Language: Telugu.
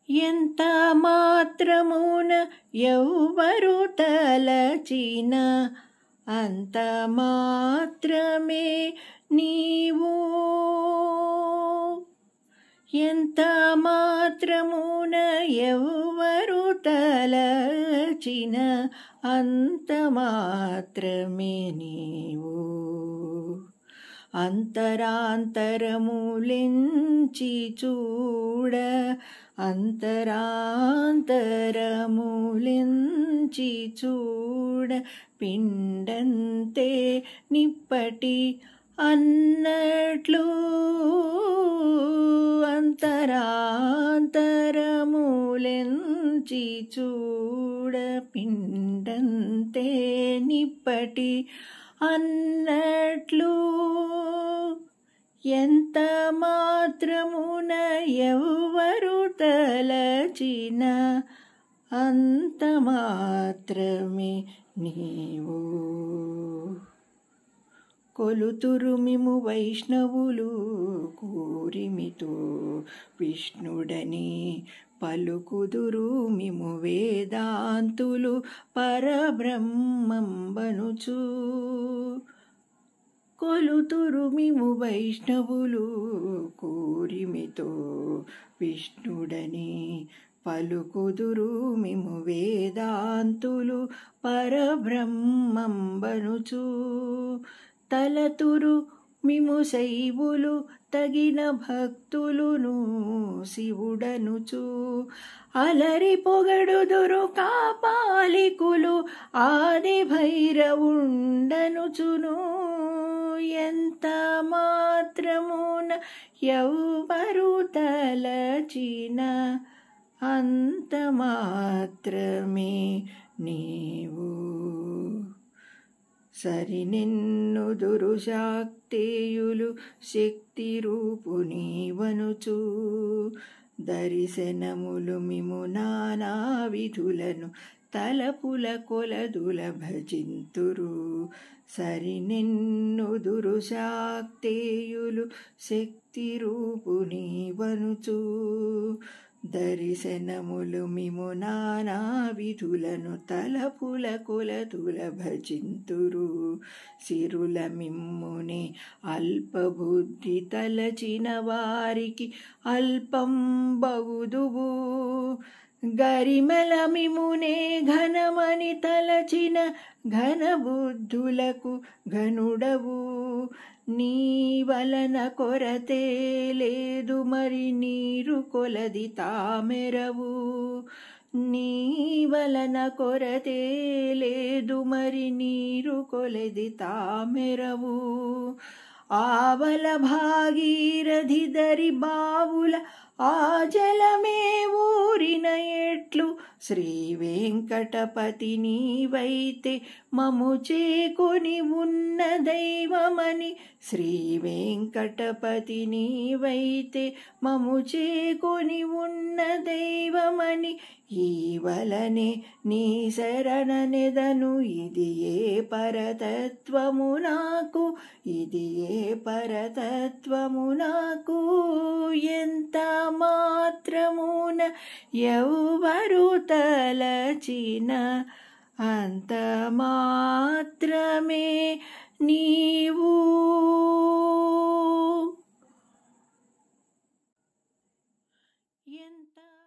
ఎంత మాత్రమున ఎవ్వరు తలచిన అంత మాత్రమే నీవు. ఎంత మాత్రమున ఎవ్వరు తలచిన అంత మాత్రమే నీవు. అంతరాంతరములెంచి చూడ, అంతరాంతరములెంచి చూడ, పిండంతే నిప్పటి అన్నట్లు. అంతరాంతరములెంచి చూడ, పిండంతే నిప్పటి అన్నట్లు. ఎంత మాత్రమున ఎవ్వరు తలచిన అంత మాత్రమే నీవు. కొలుతురు మిము వైష్ణవులు కూరిమితో విష్ణుడని, పలుకుదురు మిము వేదాంతులు పరబ్రహ్మంబనుచు. కొలుతురు మిము వైష్ణవులు కూరిమితో విష్ణుడని, పలుకుదురు మిము వేదాంతులు పరబ్రహ్మంబనుచు. తలతురు మిము శైవులు తగిన భక్తులును శివుడనుచు. అలరి పొగడుదురు కాపాలికులు ఆది భైరవుండనుచును. ఎంత మాత్రమున ఎవ్వరు తలచిన అంత మాత్రమే నీవు. సరినెన్నుదురు శాక్తేయులు శక్తి రూపునీవనుచు. దర్శనములు మిము నానా విధులను తలపుల కొలదుల భజింతురు. సరినెన్నుదురు శాక్తేయులు శక్తి రూపునీవనుచు. దర్శనములు మిము నానా విధులను తలపుల కొలదుల భజింతురు. సిరుల మిమ్మునే అల్పబుద్ధి తలచిన వారికి అల్పం బగుదువు. గరిమెల మిమునే ఘనమని తలచిన ఘనబుద్ధులకు ఘనుడవు. నీ వలన కొరతే లేదు మరి నీరు కొలది తామెరవు. నీ వలన కొరతే లేదు మరి నీరు కొలది తామెరవు. ఆవల భాగీరథి దరి బావుల ఆ జలమే ఊరిన ఎట్లు. శ్రీ వెంకటపతి నీవైతే మము చేకొని ఉన్న దైవమని. శ్రీ వెంకటపతి నీవైతే మము చేకొని ఉన్న దైవమని. ఈ వలనే నీ శరణనెదను ఇది ఏ పరతత్వము నాకు. ఇది ఏ పరతత్వము నాకు. ఎంత మాత్రమున ఎవ్వరు తలచిన అంత మాత్రమే నీవు. ఎంత